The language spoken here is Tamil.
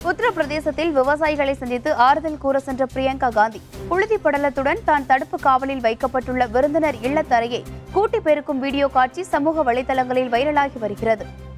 உத்தரப்பிரதேசத்தில் விவசாயிகளை சந்தித்து ஆறுதல் கூற சென்ற பிரியங்கா காந்தி புழுதி படலத்துடன் தான் தடுப்பு காவலில் வைக்கப்பட்டுள்ள விருந்தினர் இல்லத்தரையை கூட்டி பெருக்கும் வீடியோ காட்சி சமூக வலைதளங்களில் வைரலாகி வருகிறது.